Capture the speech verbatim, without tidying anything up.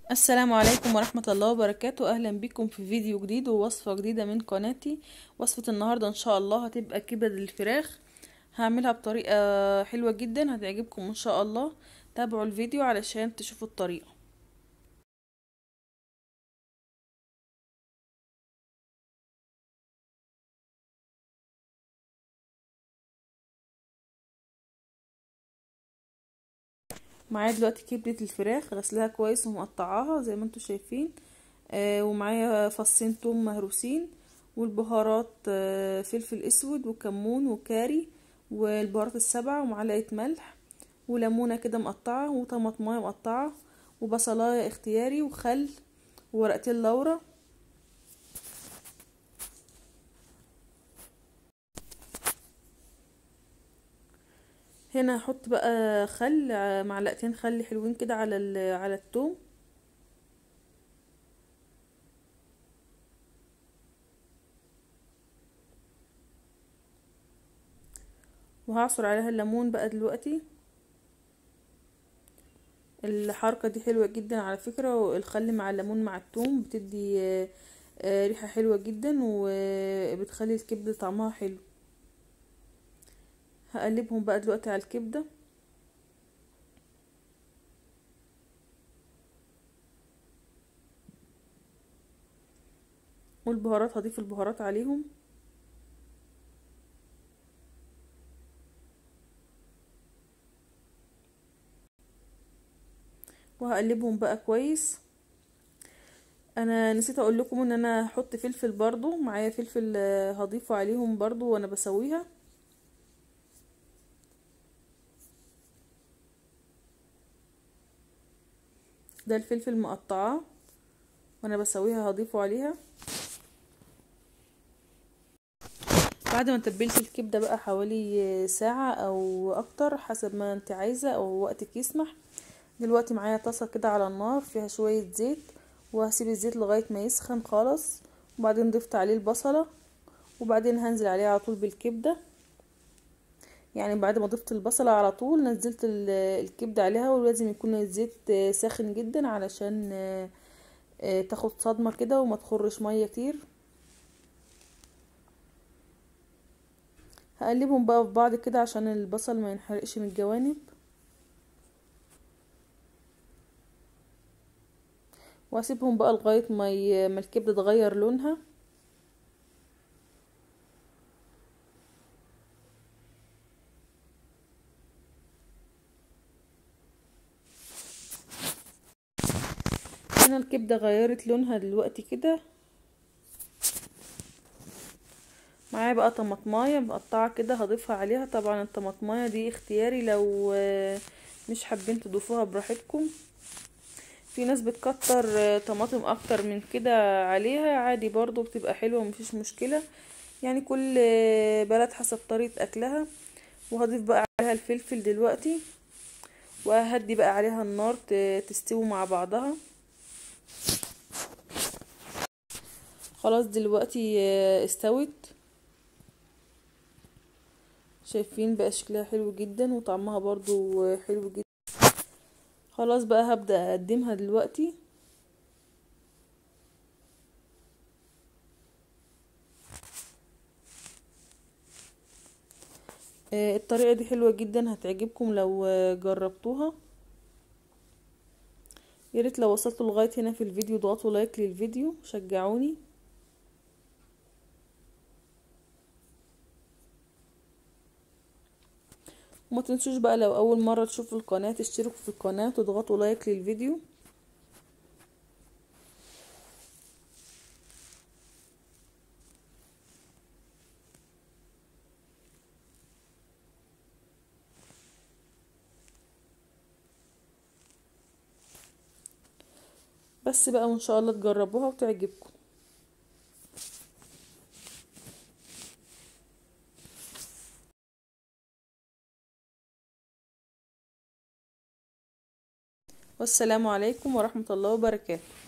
السلام عليكم ورحمة الله وبركاته. اهلا بكم في فيديو جديد ووصفة جديدة من قناتي. وصفة النهاردة ان شاء الله هتبقى كبد الفراخ. هعملها بطريقة حلوة جدا هتعجبكم ان شاء الله. تابعوا الفيديو علشان تشوفوا الطريقة. معايا دلوقتي كبدة الفراخ غسلها كويس ومقطعاها زي ما انتم شايفين. آه ومعايا فصين توم مهروسين والبهارات، آه فلفل اسود وكمون وكاري والبهارات السبعة ومعلقة ملح وليمونة كده مقطعة وطماطمايه مقطعة وبصلاية اختياري وخل وورقتين لورا. هنا هحط بقى خل، معلقتين خل حلوين كده على على الثوم. وهعصر عليها الليمون بقى دلوقتي. الحركة دي حلوة جدا على فكرة، والخل مع الليمون مع الثوم بتدي ريحة حلوة جدا وبتخلي الكبدة طعمها حلو. هقلبهم بقى دلوقتي على الكبدة. والبهارات هضيف البهارات عليهم. وهقلبهم بقى كويس. انا نسيت اقول لكم ان انا هحط فلفل برضو، معايا فلفل هضيفه عليهم برضو وانا بسويها. ده الفلفل مقطعاه وانا بسويها هضيفه عليها. بعد ما تبلت الكبده بقى حوالي ساعه او اكتر حسب ما انت عايزه او وقتك يسمح. دلوقتي معايا طاسه كده على النار فيها شويه زيت، وهسيب الزيت لغايه ما يسخن خالص. وبعدين ضفت عليه البصله، وبعدين هنزل عليه على طول بالكبده. يعني بعد ما ضفت البصله على طول نزلت الكبده عليها، ولازم يكون الزيت ساخن جدا علشان تاخد صدمه كده وما تخرش ميه كتير. هقلبهم بقى في بعض كده عشان البصل ما ينحرقش من الجوانب. واسيبهم بقى لغايه ما ي... ما الكبده تغير لونها. هنا الكبده غيرت لونها دلوقتي كده. معايا بقى طماطمايه مقطعه كده هضيفها عليها. طبعا الطماطمايه دي اختياري، لو مش حابين تضيفوها براحتكم. في ناس بتكتر طماطم اكتر من كده عليها عادي برضو بتبقى حلوه مفيش مشكله. يعني كل بلد حسب طريقه اكلها. وهضيف بقى عليها الفلفل دلوقتي، وهدي بقى عليها النار تستوي مع بعضها. خلاص دلوقتي استوت. شايفين بقى شكلها حلو جدا وطعمها برضو حلو جدا. خلاص بقى هبدأ اقدمها دلوقتي. الطريقة دي حلوة جدا هتعجبكم لو جربتوها. ياريت لو وصلتوا لغاية هنا في الفيديو ضغطوا لايك للفيديو شجعوني. وما تنسوش بقى لو اول مرة تشوفوا القناة تشتركوا في القناة وتضغطوا لايك للفيديو. بس بقى وان شاء الله تجربوها وتعجبكم. والسلام عليكم ورحمة الله وبركاته.